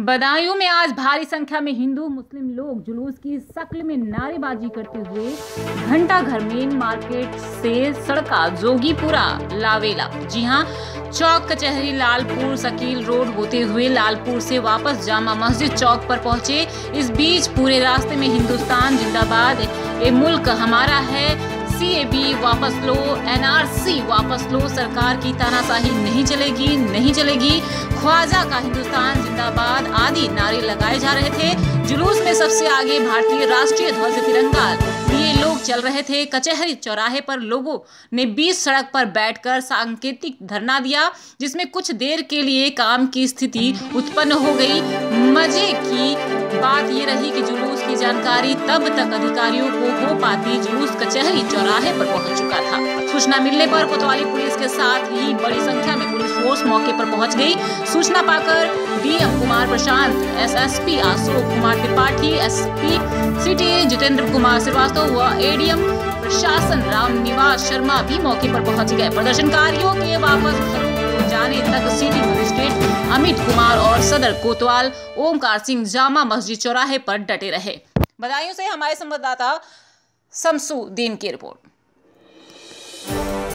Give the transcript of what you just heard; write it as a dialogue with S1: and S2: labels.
S1: बदायूं में आज भारी संख्या में हिंदू मुस्लिम लोग जुलूस की शक्ल में नारेबाजी करते हुए घंटाघर मेन मार्केट से सड़का जोगीपुरा लावेला, जी हां, चौक कचहरी लालपुर सकील रोड होते हुए लालपुर से वापस जामा मस्जिद चौक पर पहुंचे। इस बीच पूरे रास्ते में हिंदुस्तान जिंदाबाद, ये मुल्क हमारा है, CAB वापस लो, NRC वापस लो, सरकार की तानाशाही नहीं चलेगी, नहीं चलेगी, ख्वाजा का हिंदुस्तान जिंदाबाद आदि नारे लगाए जा रहे थे। जुलूस में सबसे आगे भारतीय राष्ट्रीय ध्वज तिरंगा लिए लोग चल रहे थे। कचहरी चौराहे पर लोगों ने बीच सड़क पर बैठकर सांकेतिक धरना दिया, जिसमें कुछ देर के लिए काम की स्थिति उत्पन्न हो गई। मजे की बात ये रही कि जुलूस की जानकारी तब तक अधिकारियों को हो पाती, जुलूस कचहरी चौराहे पर पहुंच चुका था। सूचना मिलने पर कोतवाली पुलिस के साथ ही बड़ी संख्या में पुलिस फोर्स मौके पर पहुंच गई। सूचना पाकर DM Kumar Prashant, SSP Ashok Kumar Tripathi, SP city Jitendra Kumar Srivastava व ADM प्रशासन रामनिवास शर्मा भी मौके पर पहुंच गए। प्रदर्शनकारियों के वापस घरों को जाने तक सिटी मजिस्ट्रेट अमित कुमार और सदर कोतवाल ओमकार सिंह जामा मस्जिद चौराहे पर डटे रहे। बदायूं से हमारे संवाददाता शमसुद्दीन की रिपोर्ट।